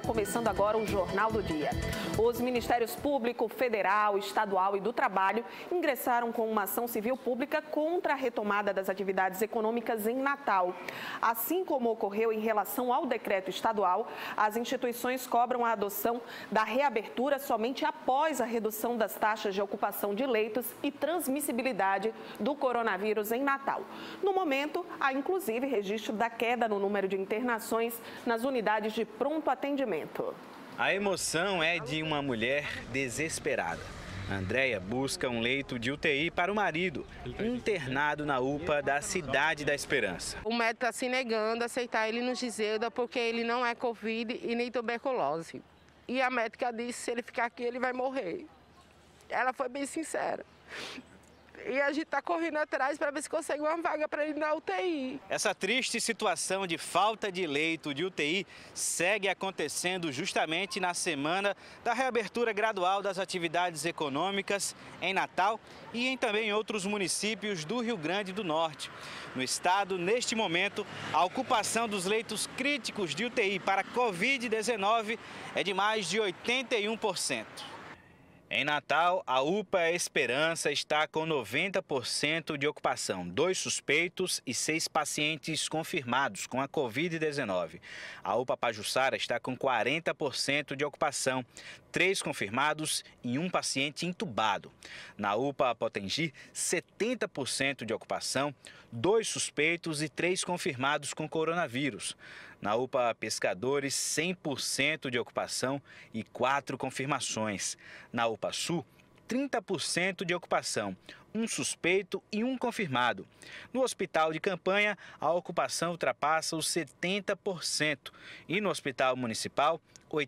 começando agora o Jornal do Dia. Os Ministérios Público, Federal, Estadual e do Trabalho ingressaram com uma ação civil pública contra a retomada das atividades econômicas em Natal. Assim como ocorreu em relação ao decreto estadual, as instituições cobram a adoção da reabertura somente após a redução das taxas de ocupação de leitos e transmissibilidade do coronavírus em Natal. No momento, há inclusive registro da queda no número de internações nas unidades de pronto atendimento. A emoção é de uma mulher desesperada. Andréia busca um leito de UTI para o marido, internado na UPA da Cidade da Esperança. O médico está se negando a aceitar ele no Giseuda porque ele não é Covid e nem tuberculose. E a médica disse que se ele ficar aqui, ele vai morrer. Ela foi bem sincera. E a gente está correndo atrás para ver se consegue uma vaga para ele na UTI. Essa triste situação de falta de leito de UTI segue acontecendo justamente na semana da reabertura gradual das atividades econômicas em Natal e também em outros municípios do Rio Grande do Norte. No estado, neste momento, a ocupação dos leitos críticos de UTI para Covid-19 é de mais de 81%. Em Natal, a UPA Esperança está com 90% de ocupação, 2 suspeitos e 6 pacientes confirmados com a Covid-19. A UPA Pajuçara está com 40% de ocupação, 3 confirmados e 1 paciente entubado. Na UPA Potengi, 70% de ocupação, 2 suspeitos e 3 confirmados com coronavírus. Na UPA Pescadores, 100% de ocupação e 4 confirmações. Na UPA Sul, 30% de ocupação, 1 suspeito e 1 confirmado. No Hospital de Campanha, a ocupação ultrapassa os 70% e no Hospital Municipal,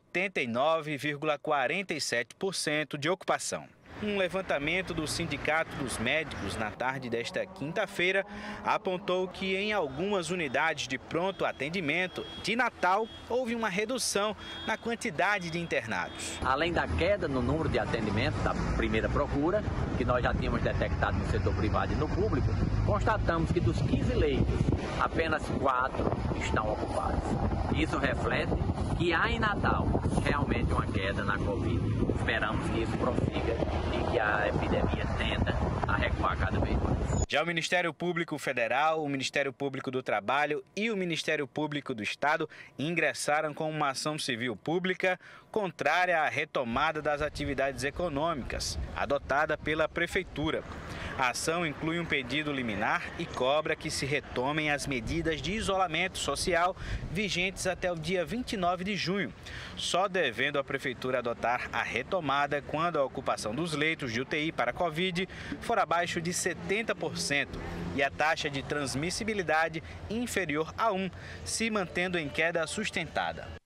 89,47% de ocupação. Um levantamento do Sindicato dos Médicos na tarde desta quinta-feira apontou que em algumas unidades de pronto atendimento de Natal houve uma redução na quantidade de internados. Além da queda no número de atendimentos da primeira procura, que nós já tínhamos detectado no setor privado e no público, constatamos que dos 15 leitos, apenas 4 estão ocupados. Isso reflete que há em Natal realmente uma queda na Covid. Esperamos que isso prossiga e que a epidemia tenda a recuar cada vez mais. Já o Ministério Público Federal, o Ministério Público do Trabalho e o Ministério Público do Estado ingressaram com uma ação civil pública contrária à retomada das atividades econômicas, adotada pela Prefeitura. A ação inclui um pedido liminar e cobra que se retomem as medidas de isolamento social vigentes até o dia 29 de junho, só devendo a Prefeitura adotar a retomada quando a ocupação dos leitos de UTI para Covid for abaixo de 70% e a taxa de transmissibilidade inferior a 1, se mantendo em queda sustentada.